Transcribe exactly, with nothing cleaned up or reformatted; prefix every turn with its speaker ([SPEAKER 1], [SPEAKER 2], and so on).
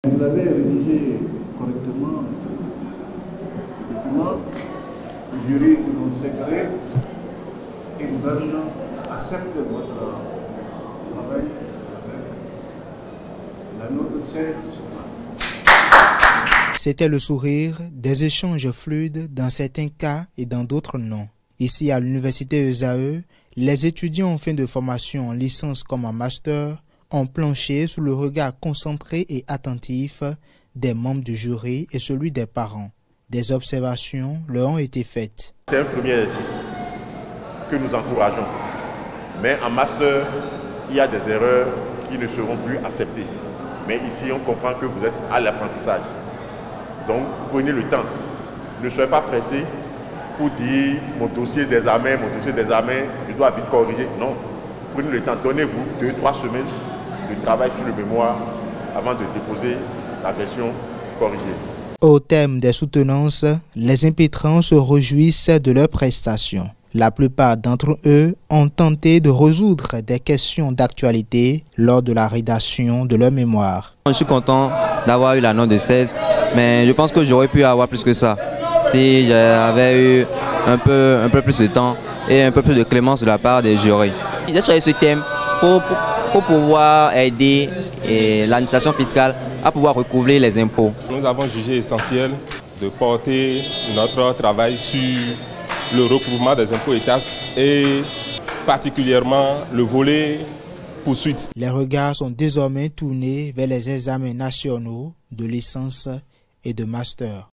[SPEAKER 1] Vous avez rédigé correctement le document, le jury vous en secret et vous donne, accepte votre travail avec la note sept.
[SPEAKER 2] C'était le sourire, des échanges fluides dans certains cas et dans d'autres non. Ici à l'université E S A E, les étudiants en fin de formation en licence comme en master ont planché sous le regard concentré et attentif des membres du jury et celui des parents. Des observations leur ont été faites.
[SPEAKER 3] C'est un premier exercice que nous encourageons. Mais en master, il y a des erreurs qui ne seront plus acceptées. Mais ici, on comprend que vous êtes à l'apprentissage. Donc, prenez le temps. Ne soyez pas pressé pour dire mon dossier d'examen, mon dossier d'examen, je dois vite corriger. Non. Prenez le temps. Donnez-vous deux, trois semaines de travail sur le mémoire avant de déposer la version corrigée.
[SPEAKER 2] Au terme des soutenances, les impétrants se réjouissent de leurs prestations. La plupart d'entre eux ont tenté de résoudre des questions d'actualité lors de la rédaction de leur mémoire.
[SPEAKER 4] Je suis content d'avoir eu la note de seize, mais je pense que j'aurais pu avoir plus que ça. Si j'avais eu un peu, un peu plus de temps et un peu plus de clémence de la part des jurys. J'ai choisi ce thème pour, pour, pour pouvoir aider l'administration fiscale à pouvoir recouvrer les impôts.
[SPEAKER 5] Nous avons jugé essentiel de porter notre travail sur le recouvrement des impôts et taxes et particulièrement le volet poursuite.
[SPEAKER 2] Les regards sont désormais tournés vers les examens nationaux de licence et de master.